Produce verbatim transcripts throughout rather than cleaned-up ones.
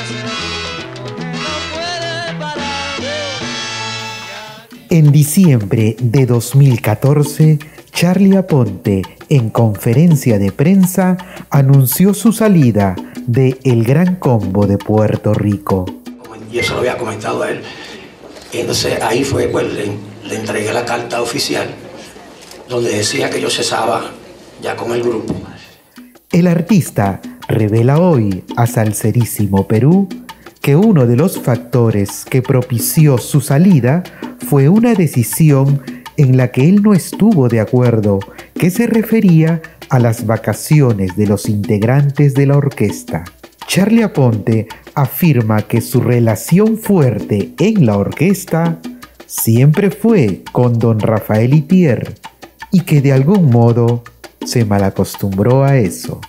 En diciembre de dos mil catorce, Charly Aponte, en conferencia de prensa, anunció su salida de El Gran Combo de Puerto Rico. Y eso lo había comentado a él. Y entonces ahí fue, pues le, le entregué la carta oficial donde decía que yo cesaba ya con el grupo. El artista revela hoy a Salserísimo Perú que uno de los factores que propició su salida fue una decisión en la que él no estuvo de acuerdo, que se refería a las vacaciones de los integrantes de la orquesta. Charly Aponte afirma que su relación fuerte en la orquesta siempre fue con don Rafael Itier y que de algún modo se malacostumbró a eso.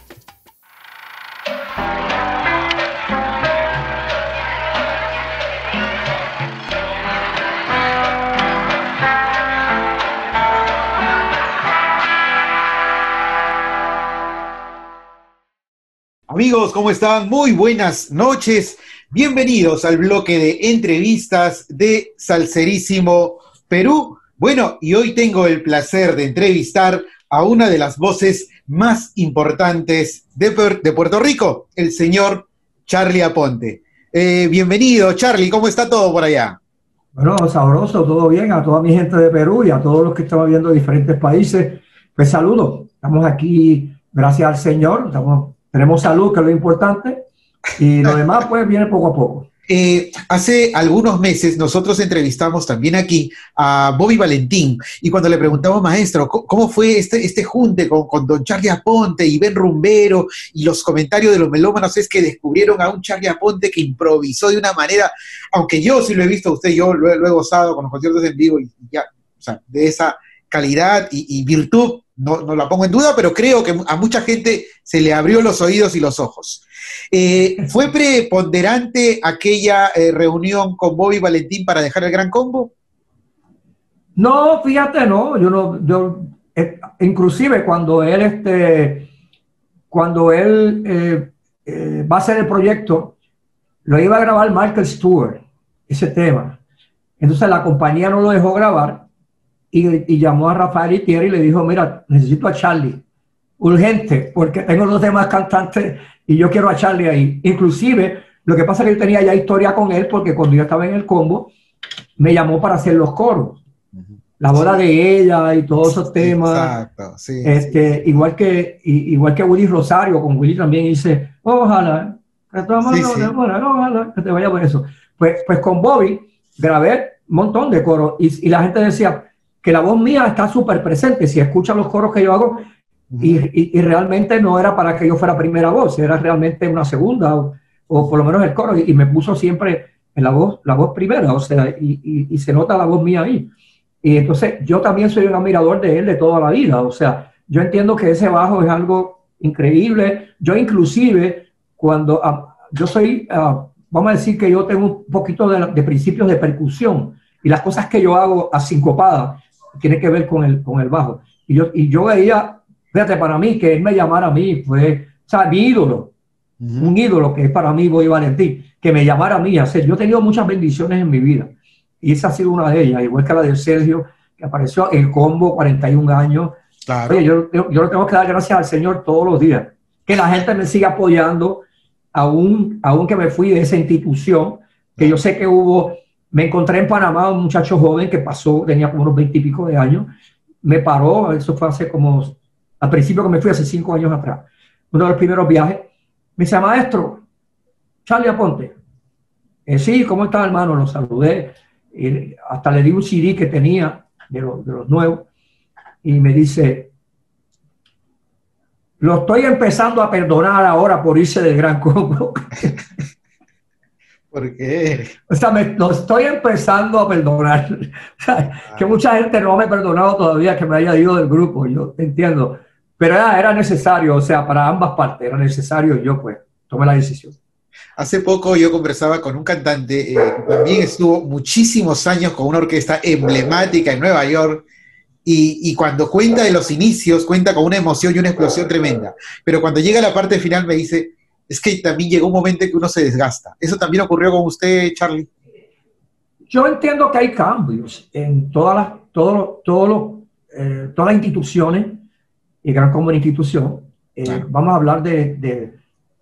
Amigos, ¿cómo están? Muy buenas noches. Bienvenidos al bloque de entrevistas de Salserísimo Perú. Bueno, y hoy tengo el placer de entrevistar a una de las voces más importantes de, de Puerto Rico, el señor Charly Aponte. Eh, bienvenido, Charly, ¿cómo está todo por allá? Bueno, sabroso, todo bien, a toda mi gente de Perú y a todos los que estamos viendo de diferentes países. Pues saludos, estamos aquí, gracias al Señor, estamos... Tenemos salud, que es lo importante, y lo demás pues viene poco a poco. Eh, hace algunos meses nosotros entrevistamos también aquí a Bobby Valentín, y cuando le preguntamos, maestro, ¿cómo fue este, este junte con, con don Charly Aponte y Ben Rumbero? Y los comentarios de los melómanos es que descubrieron a un Charly Aponte que improvisó de una manera, aunque yo sí lo he visto a usted, yo lo, lo he gozado con los conciertos en vivo, y ya, o sea, de esa calidad y, y virtud, no, no la pongo en duda, pero creo que a mucha gente se le abrió los oídos y los ojos. Eh, ¿Fue preponderante aquella eh, reunión con Bobby Valentín para dejar el Gran Combo? No, fíjate, no, yo no, yo, eh, inclusive cuando él, este, cuando él eh, eh, va a hacer el proyecto, lo iba a grabar Michael Stewart, ese tema. Entonces la compañía no lo dejó grabar. Y, y llamó a Rafael Itier y le dijo, mira, necesito a Charly, urgente, porque tengo los demás cantantes y yo quiero a Charly ahí. Inclusive, lo que pasa es que yo tenía ya historia con él, porque cuando yo estaba en el combo, me llamó para hacer los coros. Uh-huh. La boda sí. de ella y todos esos temas. Exacto, sí, este, sí. Igual, que, igual que Willy Rosario, con Willy también dice, ojalá, que, sí, sí. ojalá, que te vaya por eso. Pues, pues con Bobby grabé un montón de coros y, y la gente decía, que la voz mía está súper presente, si escuchan los coros que yo hago, uh-huh. y, y, y realmente no era para que yo fuera primera voz, era realmente una segunda, o, o por lo menos el coro, y, y me puso siempre en la voz, la voz primera, o sea, y, y, y se nota la voz mía ahí. Y entonces yo también soy un admirador de él de toda la vida, o sea, yo entiendo que ese bajo es algo increíble. Yo inclusive, cuando, uh, yo soy, uh, vamos a decir que yo tengo un poquito de, de principios de percusión, y las cosas que yo hago asincopadas, tiene que ver con el, con el bajo. Y yo, y yo veía, fíjate, para mí, que él me llamara a mí, fue, o sea, mi ídolo, uh-huh. un ídolo que es para mí Bobby Valentín, que me llamara a mí a hacer. Yo he tenido muchas bendiciones en mi vida, y esa ha sido una de ellas, igual que la de Sergio, que apareció en el combo, cuarenta y un años. Claro. Oye, yo, yo, yo le tengo que dar gracias al Señor todos los días, que la gente me siga apoyando, aún, aún que me fui de esa institución, que yo sé que hubo... Me encontré en Panamá un muchacho joven que pasó, tenía como unos veinte y pico de años, me paró, eso fue hace como, al principio que me fui hace cinco años atrás, uno de los primeros viajes, me dice, maestro, Charly Aponte. Eh, sí, ¿cómo está, hermano? Lo saludé, y hasta le di un C D que tenía de, lo, de los nuevos, y me dice, lo estoy empezando a perdonar ahora por irse del Gran Combo. ¿Por qué? O sea, me, lo estoy empezando a perdonar. O sea, ah. que mucha gente no me ha perdonado todavía que me haya ido del grupo, yo entiendo. Pero era, era necesario, o sea, para ambas partes era necesario y yo pues tomé la decisión. Hace poco yo conversaba con un cantante eh, que también estuvo muchísimos años con una orquesta emblemática en Nueva York y, y cuando cuenta de los inicios, cuenta con una emoción y una explosión tremenda. Pero cuando llega a la parte final me dice... es que también llegó un momento en que uno se desgasta. ¿Eso también ocurrió con usted, Charlie? Yo entiendo que hay cambios en todas las, todo, todo lo, eh, todas las instituciones, y Gran Combo institución. Eh, ah. Vamos a hablar de, de,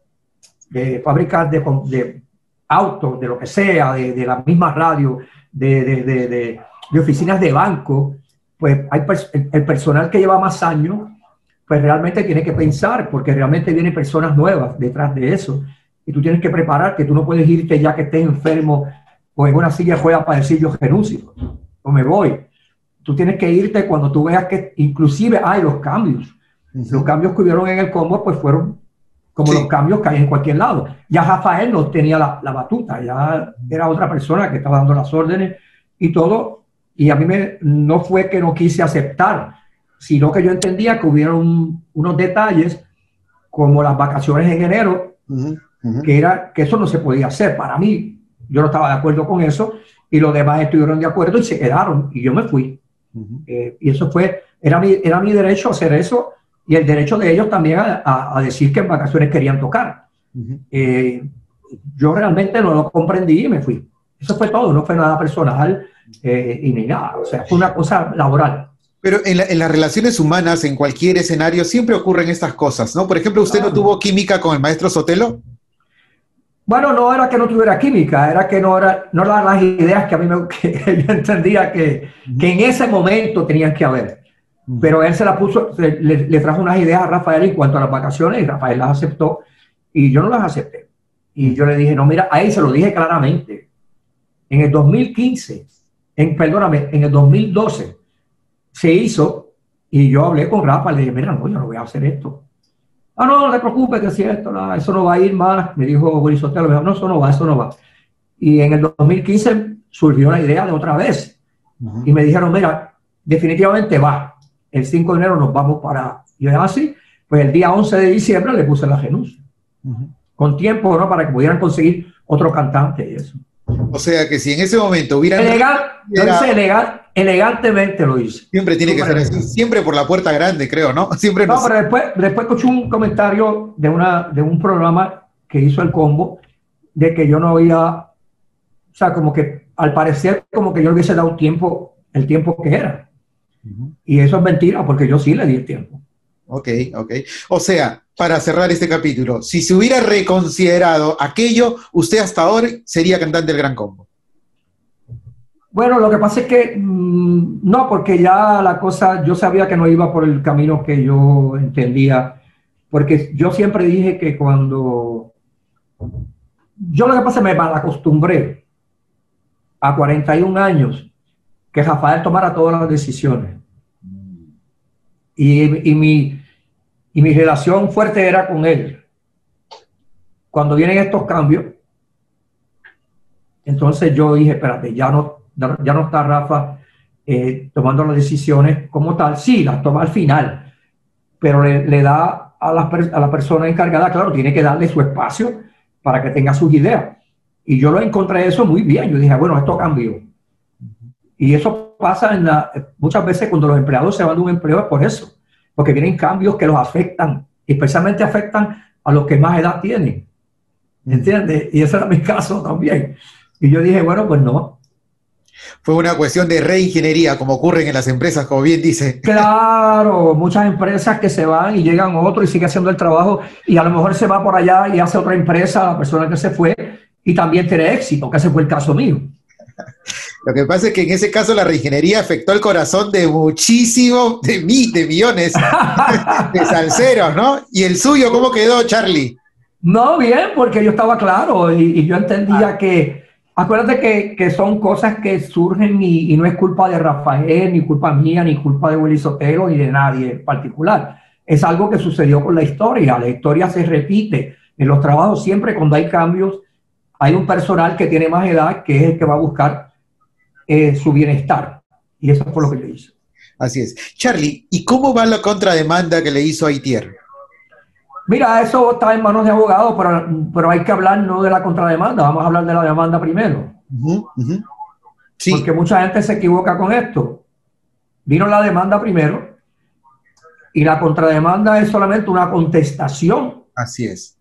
de fábricas de, de autos, de lo que sea, de, de la misma radio, de, de, de, de, de oficinas de banco. Pues hay pers el, el personal que lleva más años, pues realmente tiene que pensar, porque realmente vienen personas nuevas detrás de eso. Y tú tienes que prepararte, tú no puedes irte ya que estés enfermo o en una silla de ruedas para decir yo renuncio o me voy. Tú tienes que irte cuando tú veas que inclusive hay los cambios. Uh-huh. Los cambios que hubieron en el combo pues fueron como sí. los cambios que hay en cualquier lado. Ya Rafael no tenía la, la batuta, ya era otra persona que estaba dando las órdenes y todo. Y a mí me, no fue que no quise aceptar, sino que yo entendía que hubieron unos detalles como las vacaciones en enero, uh-huh, uh-huh. que era que eso no se podía hacer. Para mí, yo no estaba de acuerdo con eso y los demás estuvieron de acuerdo y se quedaron y yo me fui. Uh-huh. eh, y eso fue, era mi, era mi derecho hacer eso y el derecho de ellos también a, a, a decir que en vacaciones querían tocar. Uh-huh. eh, yo realmente no lo comprendí y me fui. Eso fue todo, no fue nada personal eh, y ni nada. O sea, fue una cosa laboral. Pero en, la, en las relaciones humanas, en cualquier escenario, siempre ocurren estas cosas, ¿no? Por ejemplo, ¿usted no tuvo química con el maestro Sotelo? Bueno, no era que no tuviera química, era que no eran no era las ideas que a mí me, que yo entendía que, uh-huh. que en ese momento tenían que haber. Uh-huh. Pero él se la puso, le, le trajo unas ideas a Rafael en cuanto a las vacaciones y Rafael las aceptó y yo no las acepté. Y uh-huh. yo le dije, no, mira, ahí se lo dije claramente. En el dos mil quince, en, perdóname, en el dos mil doce, se hizo y yo hablé con Rafa, le dije, mira, no, yo no voy a hacer esto. Ah, no, no te preocupes, que si esto, no, eso no va a ir más, me dijo Willy Sotelo, me dijo, no, eso no va, eso no va. Y en el dos mil quince surgió la idea de otra vez. Uh-huh. Y me dijeron, mira, definitivamente va. El cinco de enero nos vamos para... Y yo dije, así, pues el día once de diciembre le puse la renuncia. Uh-huh. Con tiempo, ¿no? Para que pudieran conseguir otro cantante y eso. O sea que si en ese momento hubieran... Elegan, era... elegan, elegantemente lo hice. Siempre tiene Súper que ser así, siempre por la puerta grande, creo, ¿no? Siempre no, nos... pero después, después escuché un comentario de, una, de un programa que hizo el combo, de que yo no había... O sea, como que al parecer como que yo le hubiese dado tiempo, el tiempo que era. Uh-huh. Y eso es mentira, porque yo sí le di el tiempo. Ok, ok. O sea, para cerrar este capítulo, si se hubiera reconsiderado aquello, usted hasta ahora sería cantante del Gran Combo. Bueno, lo que pasa es que mmm, no, porque ya la cosa, yo sabía que no iba por el camino que yo entendía, porque yo siempre dije que cuando, yo lo que pasa es que me malacostumbré a cuarenta y un años que Rafael tomara todas las decisiones. Y, y, mi, y mi relación fuerte era con él. Cuando vienen estos cambios, entonces yo dije, espérate, ya no, ya no está Rafa eh, tomando las decisiones como tal. Sí, las toma al final, pero le, le da a la, a la persona encargada, claro, tiene que darle su espacio para que tenga sus ideas. Y yo lo encontré eso muy bien. Yo dije, bueno, esto cambió. Y eso pasa en la, muchas veces cuando los empleados se van de un empleo es por eso, porque vienen cambios que los afectan, especialmente afectan a los que más edad tienen, ¿entiendes? Y ese era mi caso también. Y yo dije, bueno, pues no. Fue una cuestión de reingeniería, como ocurre en las empresas, como bien dice. Claro, muchas empresas que se van y llegan otro y sigue haciendo el trabajo y a lo mejor se va por allá y hace otra empresa, la persona que se fue, y también tiene éxito, que ese fue el caso mío. Lo que pasa es que en ese caso la reingeniería afectó el corazón de muchísimo, de mí, de millones de salseros, ¿no? ¿Y el suyo cómo quedó, Charlie? No, bien, porque yo estaba claro y, y yo entendía ah. que, acuérdate que, que son cosas que surgen y, y no es culpa de Rafael, ni culpa mía, ni culpa de Willy Sotelo, ni de nadie en particular. Es algo que sucedió con la historia. La historia se repite. En los trabajos siempre cuando hay cambios, hay un personal que tiene más edad que es el que va a buscar eh, su bienestar. Y eso fue lo que le hizo. Así es. Charlie, ¿y cómo va la contrademanda que le hizo a Itier? Mira, eso está en manos de abogados, pero, pero hay que hablar no de la contrademanda, vamos a hablar de la demanda primero. Uh-huh, uh-huh. Sí. Porque mucha gente se equivoca con esto. Vino la demanda primero y la contrademanda es solamente una contestación. Así es.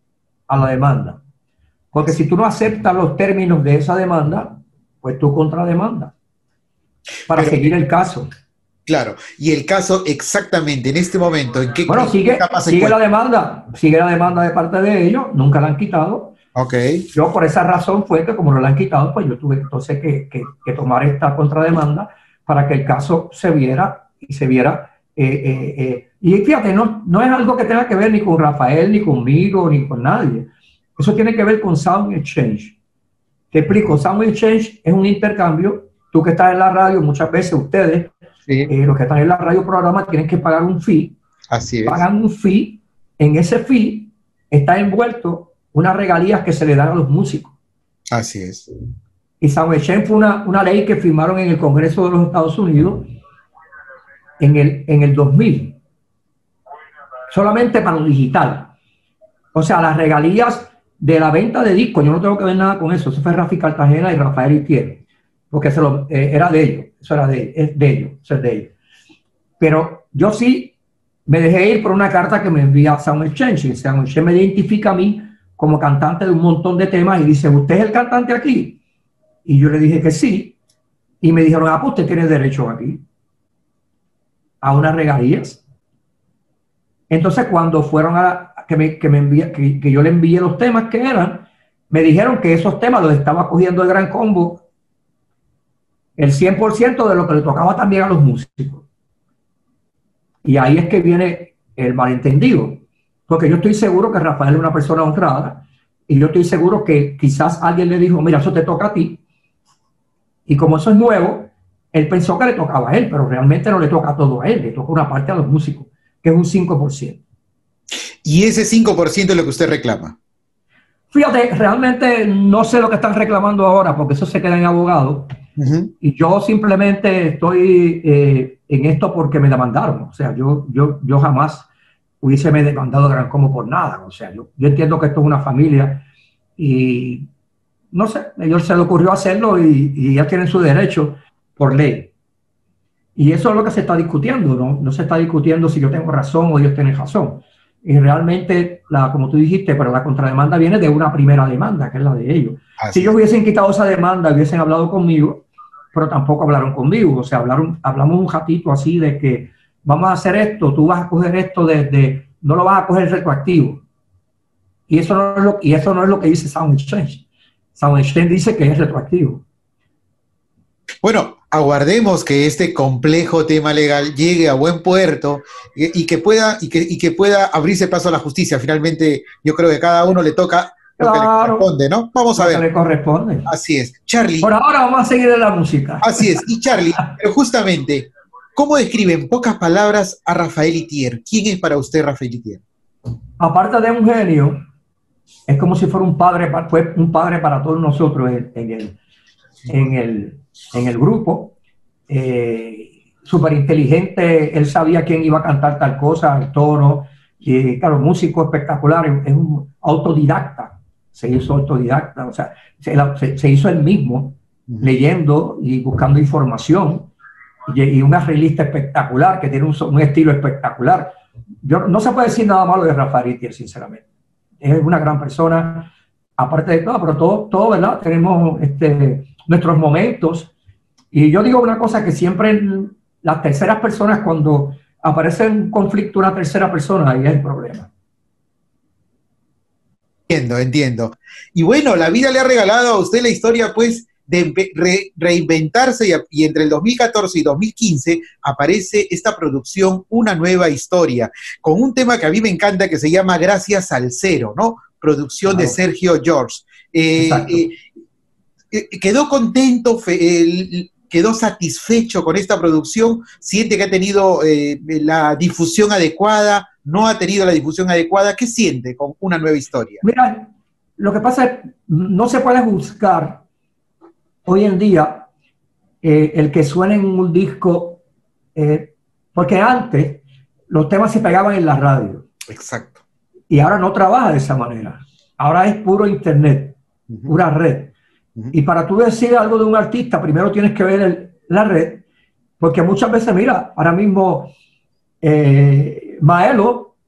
a la demanda. Porque si tú no aceptas los términos de esa demanda, pues tú contrademandas para Pero, seguir el caso. Claro, y el caso exactamente en este momento, ¿en qué Bueno, sigue, sigue la demanda, sigue la demanda de parte de ellos, nunca la han quitado. Okay. Yo por esa razón fue que como no la han quitado, pues yo tuve entonces que, que, que tomar esta contrademanda para que el caso se viera y se viera. Eh, eh, eh. Y fíjate, no, no es algo que tenga que ver ni con Rafael, ni conmigo, ni con nadie. Eso tiene que ver con Sound Exchange. Te explico, Sound Exchange es un intercambio. Tú que estás en la radio, muchas veces ustedes, sí. eh, los que están en la radio programa, tienen que pagar un fee. Así es. Pagan un fee. En ese fee está envuelto unas regalías que se le dan a los músicos. Así es. Y Sound Exchange fue una, una ley que firmaron en el Congreso de los Estados Unidos en el, en el dos mil. Solamente para lo digital. O sea, las regalías de la venta de discos, yo no tengo que ver nada con eso. Eso fue Rafi Cartagena y Rafael Itier, porque se lo, eh, era de ellos. Eso era de, es de ellos. Eso es de ellos. Pero yo sí me dejé ir por una carta que me envía Sound Exchange. Y Sound Exchange me identifica a mí como cantante de un montón de temas y dice, ¿usted es el cantante aquí? Y yo le dije que sí. Y me dijeron, ah, pues usted tiene derecho aquí a unas regalías. Entonces, cuando fueron a la, que, me, que, me envía, que, que yo le envié los temas que eran, me dijeron que esos temas los estaba cogiendo el Gran Combo el cien por ciento de lo que le tocaba también a los músicos. Y ahí es que viene el malentendido. Porque yo estoy seguro que Rafael es una persona honrada y yo estoy seguro que quizás alguien le dijo, mira, eso te toca a ti. Y como eso es nuevo, él pensó que le tocaba a él, pero realmente no le toca todo a él, le toca una parte a los músicos, que es un cinco por ciento. ¿Y ese cinco por ciento es lo que usted reclama? Fíjate, realmente no sé lo que están reclamando ahora, porque eso se queda en abogado. Uh-huh. Y yo simplemente estoy eh, en esto porque me demandaron. O sea, yo, yo, yo jamás hubiese me demandado Gran Combo por nada. O sea, yo, yo entiendo que esto es una familia y no sé, a ellos se le ocurrió hacerlo y, y ya tienen su derecho por ley. Y eso es lo que se está discutiendo, ¿no? No se está discutiendo si yo tengo razón o ellos tienen razón. Y realmente, la, como tú dijiste, pero la contrademanda viene de una primera demanda, que es la de ellos. Así si ellos hubiesen quitado esa demanda, hubiesen hablado conmigo, pero tampoco hablaron conmigo. O sea, hablaron, hablamos un ratito así de que vamos a hacer esto, tú vas a coger esto desde, no lo vas a coger retroactivo. Y eso no es lo, y eso no es lo que dice Sound Exchange. Sound Exchange dice que es retroactivo. Bueno, aguardemos que este complejo tema legal llegue a buen puerto y, y, que pueda, y, que, y que pueda abrirse paso a la justicia. Finalmente, yo creo que a cada uno le toca lo que claro, le corresponde, ¿no? Vamos a ver. Lo que le corresponde. Así es. Charlie. Por ahora vamos a seguir en la música. Así es. Y Charlie, pero justamente, ¿cómo describe en pocas palabras a Rafael Itier? ¿Quién es para usted Rafael Itier? Aparte de un genio, es como si fuera un padre, fue un padre para todos nosotros en, en, el, en, el, en el grupo. Eh, súper inteligente, él sabía quién iba a cantar tal cosa, el tono, y claro, músico espectacular, es un autodidacta, se hizo autodidacta, o sea, se, se, se hizo él mismo, uh-huh. leyendo y buscando información, y, y un arreglista espectacular, que tiene un, un estilo espectacular. Yo, no se puede decir nada malo de Rafael Itier, sinceramente. Es una gran persona, aparte de todo, pero todo, todo ¿verdad? Tenemos este, nuestros momentos. Y yo digo una cosa, que siempre las terceras personas, cuando aparece un conflicto una tercera persona, ahí es el problema. Entiendo, entiendo. Y bueno, la vida le ha regalado a usted la historia, pues, de re, reinventarse y, y entre el dos mil catorce y dos mil quince aparece esta producción Una Nueva Historia, con un tema que a mí me encanta que se llama Gracias al Cero, ¿no? Producción claro. de Sergio George. Eh, eh, ¿Quedó contento, fe, el, quedó satisfecho con esta producción? ¿Siente que ha tenido eh, la difusión adecuada? ¿No ha tenido la difusión adecuada? ¿Qué siente con Una Nueva Historia? Mira, lo que pasa es que no se puede juzgar hoy en día eh, el que suene en un disco, eh, porque antes los temas se pegaban en la radio. Exacto. Y ahora no trabaja de esa manera. Ahora es puro internet, uh-huh. pura red. Uh-huh. Y para tú decir algo de un artista, primero tienes que ver el, la red, porque muchas veces, mira, ahora mismo eh, Maelo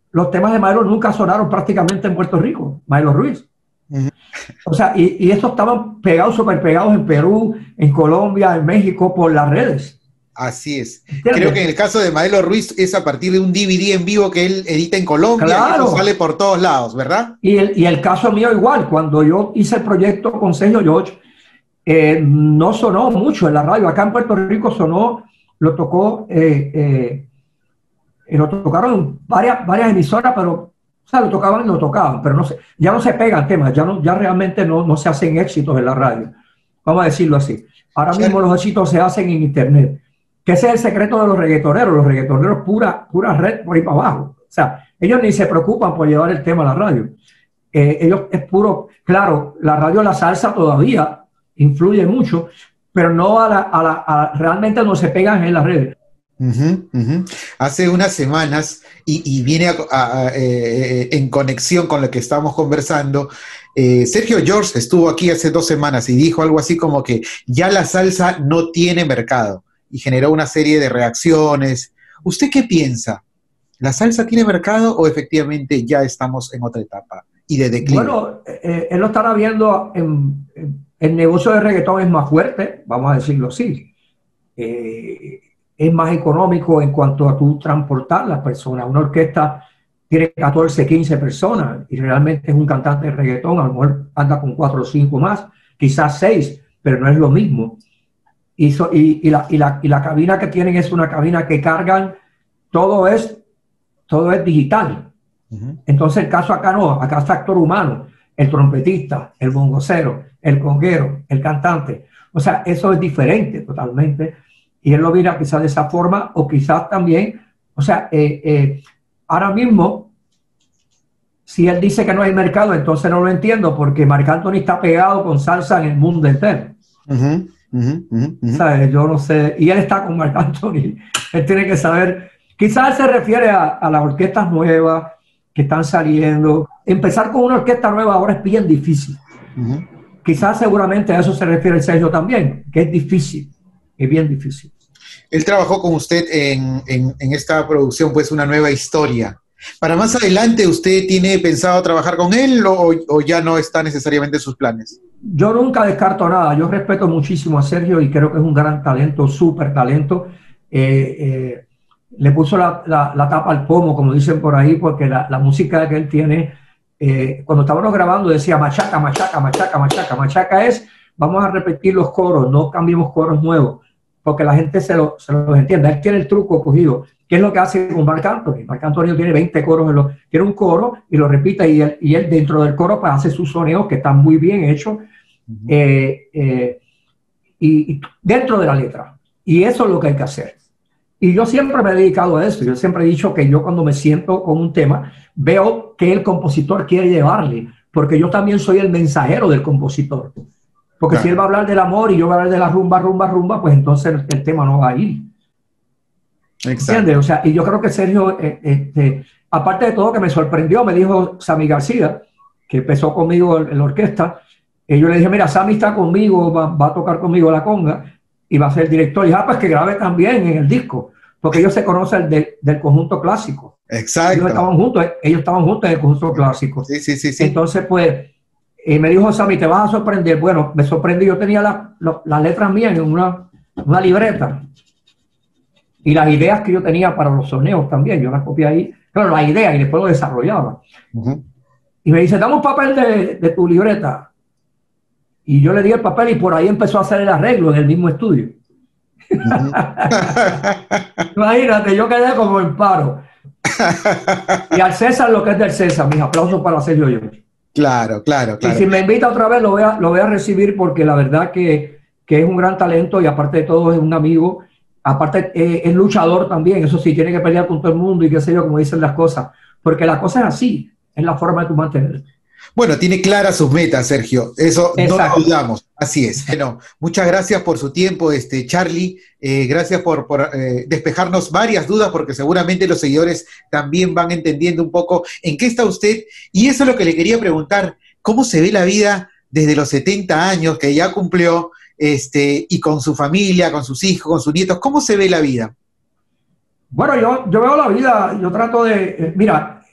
los temas de Maelo nunca sonaron prácticamente en Puerto Rico, Maelo Ruiz. Uh-huh. O sea, y, y estos estaban pegados, súper pegados en Perú, en Colombia, en México, por las redes. Así es. ¿Entiendes? Creo que en el caso de Maelo Ruiz es a partir de un D V D en vivo que él edita en Colombia, claro. Y eso sale por todos lados, ¿verdad? Y el, y el caso mío igual, cuando yo hice el proyecto con Sergio George, eh, no sonó mucho en la radio. Acá en Puerto Rico sonó, lo tocó, eh, eh, eh, lo tocaron varias, varias emisoras, pero o sea, lo tocaban y lo tocaban, pero no se, ya no se pegan temas, ya, no, ya realmente no, no se hacen éxitos en la radio. Vamos a decirlo así. Ahora mismo claro. Los éxitos se hacen en internet. Que ese es el secreto de los reggaetoneros. Los reggaetoneros pura, pura red por ahí para abajo. O sea, ellos ni se preocupan por llevar el tema a la radio. Eh, ellos es puro, claro, la radio, la salsa todavía influye mucho, pero no a la, a la a, realmente no se pegan en las redes. Uh-huh, uh-huh. Hace unas semanas, y, y viene a, a, a, eh, en conexión con lo que estamos conversando, eh, Sergio George estuvo aquí hace dos semanas y dijo algo así como que ya la salsa no tiene mercado. Y generó una serie de reacciones. ¿Usted qué piensa? ¿La salsa tiene mercado o efectivamente ya estamos en otra etapa y de declive? Bueno, eh, él lo estará viendo, en, en, el negocio de reggaetón es más fuerte, vamos a decirlo así. Eh, es más económico en cuanto a tú transportar las personas. Una orquesta tiene catorce, quince personas y realmente es un cantante de reggaetón, a lo mejor anda con cuatro o cinco más, quizás seis, pero no es lo mismo. Y, so, y, y, la, y, la, y la cabina que tienen es una cabina que cargan, todo es, todo es digital. Uh-huh. Entonces el caso acá no, acá es factor humano, el trompetista, el bongocero, el conguero, el cantante. O sea, eso es diferente totalmente. Y él lo mira quizás de esa forma, o quizás también, o sea, eh, eh, ahora mismo, si él dice que no hay mercado, entonces no lo entiendo, porque Marc Anthony está pegado con salsa en el mundo entero. Uh-huh. Uh-huh, uh-huh, uh-huh. ¿Sabes? Yo no sé, y él está con Marc Anthony, él tiene que saber, quizás él se refiere a, a las orquestas nuevas que están saliendo. Empezar con una orquesta nueva ahora es bien difícil. Uh-huh. Quizás seguramente a eso se refiere el Sergio también, que es difícil, es bien difícil. Él trabajó con usted en, en, en esta producción, pues Una Nueva Historia. ¿Para más adelante usted tiene pensado trabajar con él o, o ya no está necesariamente en sus planes? Yo nunca descarto nada. Yo respeto muchísimo a Sergio y creo que es un gran talento, súper talento. Eh, eh, le puso la, la, la tapa al pomo, como dicen por ahí, porque la, la música que él tiene, eh, cuando estábamos grabando decía machaca, machaca, machaca, machaca. Machaca es, vamos a repetir los coros, no cambiemos coros nuevos, porque la gente se, lo, se los entiende. Él tiene el truco cogido. ¿Qué es lo que hace con Marc Anthony? Marc Anthony tiene veinte coros, en los, tiene un coro y lo repite, y él, y él dentro del coro pues, hace sus sonidos que están muy bien hechos, uh-huh. eh, eh, y, y dentro de la letra. Y eso es lo que hay que hacer. Y yo siempre me he dedicado a eso. Yo siempre he dicho que yo cuando me siento con un tema, veo que el compositor quiere llevarle, porque yo también soy el mensajero del compositor. Porque claro. Si él va a hablar del amor y yo voy a hablar de la rumba, rumba, rumba, pues entonces el, el tema no va a ir. ¿Entiendes? O sea, y yo creo que Sergio, eh, eh, aparte de todo que me sorprendió, me dijo Sammy García, que empezó conmigo en, en la orquesta, y yo le dije, mira, Sammy está conmigo, va, va a tocar conmigo la conga, y va a ser el director. Y dije, ah, pues que grabe también en el disco, porque ellos se conocen de, del conjunto clásico. Exacto. Ellos estaban juntos, ellos estaban juntos en el conjunto clásico. Sí, sí, sí, sí. Entonces, pues, y me dijo Sammy, te vas a sorprender. Bueno, me sorprendí, yo tenía las la, la letras mías en una, una libreta. Y las ideas que yo tenía para los soneos también, yo las copié ahí. Claro, las ideas, y después lo desarrollaba. Uh-huh. Y me dice, dame un papel de, de tu libreta. Y yo le di el papel y por ahí empezó a hacer el arreglo en el mismo estudio. Uh-huh. Imagínate, yo quedé como en paro. Y al César lo que es del César, mis aplausos para Sergio George. Claro, claro, claro. Y si me invita otra vez lo voy a, lo voy a recibir porque la verdad que, que es un gran talento y aparte de todo es un amigo. Aparte eh, es luchador también, eso sí, tiene que pelear con todo el mundo y qué sé yo, como dicen las cosas, porque la cosa es así, es la forma de tu mantener. Bueno, tiene claras sus metas, Sergio, eso exacto. No lo dudamos, así es. Bueno, muchas gracias por su tiempo, este, Charlie, eh, gracias por, por eh, despejarnos varias dudas, porque seguramente los seguidores también van entendiendo un poco en qué está usted, y eso es lo que le quería preguntar, ¿cómo se ve la vida desde los setenta años que ya cumplió? Este, y con su familia, con sus hijos, con sus nietos, ¿cómo se ve la vida? Bueno, yo, yo veo la vida, yo trato de, eh, mira,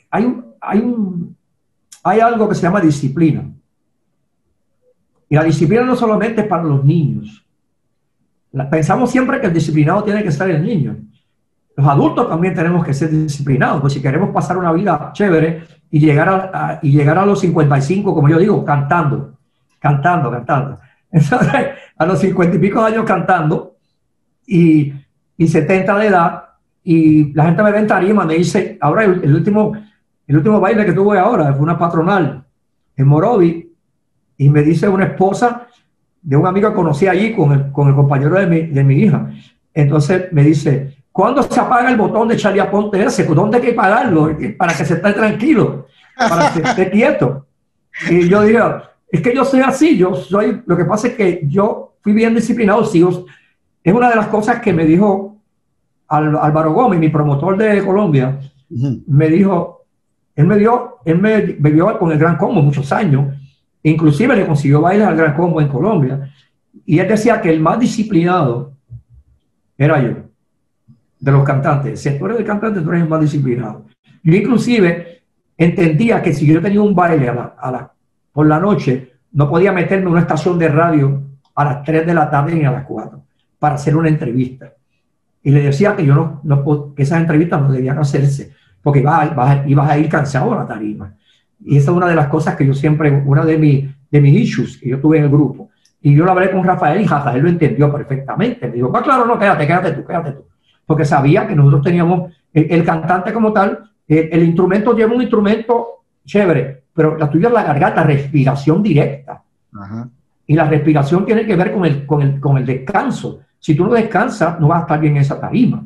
hay, un, hay, un, hay algo que se llama disciplina. Y la disciplina no solamente es para los niños. La, pensamos siempre que el disciplinado tiene que ser el niño. Los adultos también tenemos que ser disciplinados, pues si queremos pasar una vida chévere y llegar a, a, y llegar a los cincuenta y cinco, como yo digo, cantando, cantando, cantando. Entonces, a los cincuenta y pico de años cantando y, y setenta de edad, y la gente me ve en tarima, me dice, ahora el, el, último, el último baile que tuve ahora fue una patronal en Morovi, y me dice una esposa de un amigo que conocí allí con el, con el compañero de mi, de mi hija. Entonces me dice, ¿cuándo se apaga el botón de Charlie Aponte ese? ¿Dónde hay que pagarlo? Para que se esté tranquilo, para que esté quieto. Y yo dije, es que yo soy así, yo soy, lo que pasa es que yo fui bien disciplinado, sí, es una de las cosas que me dijo Álvaro Gómez, mi promotor de Colombia, uh-huh. me dijo, él me dio, él me, me vio con el Gran Combo muchos años, inclusive le consiguió bailar al Gran Combo en Colombia, y él decía que el más disciplinado era yo, de los cantantes. Si tú eres el cantante, tú eres el más disciplinado. Yo inclusive entendía que si yo tenía un baile a la, a la, por la noche, no podía meterme en una estación de radio a las tres de la tarde ni a las cuatro para hacer una entrevista. Y le decía que yo no, no que esas entrevistas no debían hacerse, porque ibas a, ibas a ir cansado a la tarima. Y esa es una de las cosas que yo siempre, una de, mi, de mis issues que yo tuve en el grupo. Y yo lo hablé con Rafael y Rafael lo entendió perfectamente. Me dijo, pues claro, no, quédate, quédate tú, quédate tú. Porque sabía que nosotros teníamos, el, el cantante como tal, el, el instrumento lleva un instrumento chévere, pero la tuya es la garganta, respiración directa. Ajá. Y la respiración tiene que ver con el, con, el, con el descanso. Si tú no descansas, no vas a estar bien en esa tarima.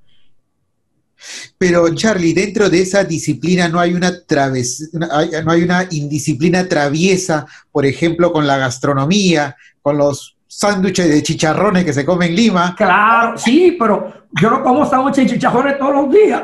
Pero Charlie, dentro de esa disciplina no hay una traves, no hay una indisciplina traviesa, por ejemplo, con la gastronomía, con los sándwiches de chicharrones que se comen en Lima. Claro, sí, pero yo no como sándwiches de chicharrones todos los días.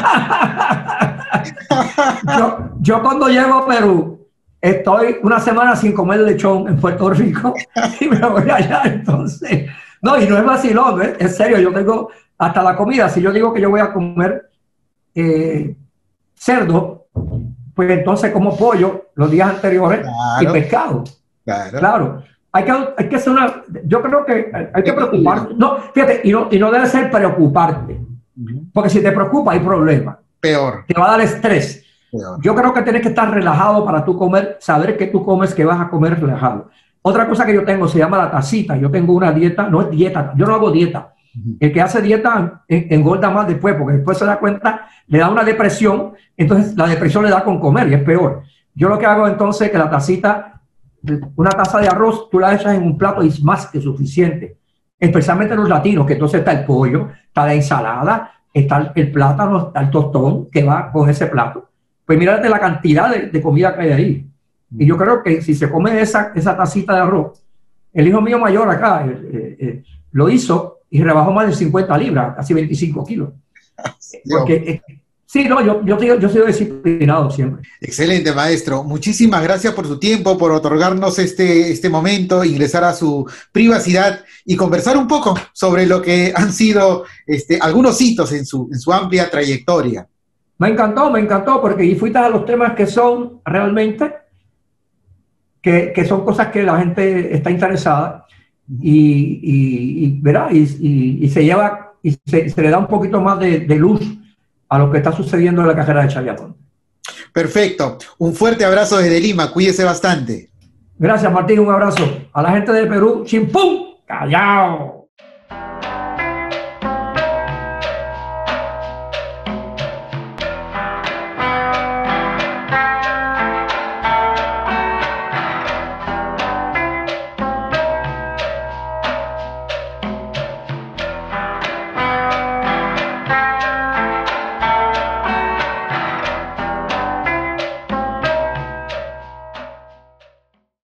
yo, yo cuando llego a Perú, estoy una semana sin comer lechón en Puerto Rico y me voy allá, entonces... No, y no es vacilón, ¿eh? En serio, yo tengo hasta la comida. Si yo digo que yo voy a comer eh, cerdo, pues entonces como pollo los días anteriores, claro, y pescado. Claro. Claro. Hay que, hay que hacer una... Yo creo que hay que preocuparte. No, fíjate, y no, y no debe ser preocuparte. Uh-huh. Porque si te preocupa hay problema. Peor. Te va a dar estrés. Peor. Yo creo que tienes que estar relajado para tú comer, saber que tú comes, que vas a comer relajado. Otra cosa que yo tengo se llama la tacita. Yo tengo una dieta, no es dieta, yo no hago dieta. Uh-huh. El que hace dieta engorda más después, porque después se da cuenta, le da una depresión, entonces la depresión le da con comer y es peor. Yo lo que hago entonces es que la tacita, una taza de arroz, tú la echas en un plato y es más que suficiente. Especialmente los latinos, que entonces está el pollo, está la ensalada, está el plátano, está el tostón que va con ese plato. Pues mírate la cantidad de, de comida que hay ahí. Y yo creo que si se come esa, esa tacita de arroz, el hijo mío mayor acá eh, eh, lo hizo y rebajó más de cincuenta libras, casi veinticinco kilos. Porque, eh, sí, no, yo, yo, yo, yo soy disciplinado siempre. Excelente, maestro. Muchísimas gracias por su tiempo, por otorgarnos este, este momento, ingresar a su privacidad y conversar un poco sobre lo que han sido este, algunos hitos en su, en su amplia trayectoria. Me encantó, me encantó, porque y fuiste a los temas que son realmente... Que, que son cosas que la gente está interesada y, y, y, ¿verdad? y, y, y se lleva y se, se le da un poquito más de, de luz a lo que está sucediendo en la carrera de Charlie Aponte. Perfecto. Un fuerte abrazo desde Lima. Cuídese bastante. Gracias, Martín. Un abrazo. A la gente de Perú. ¡Chimpum! ¡Callao!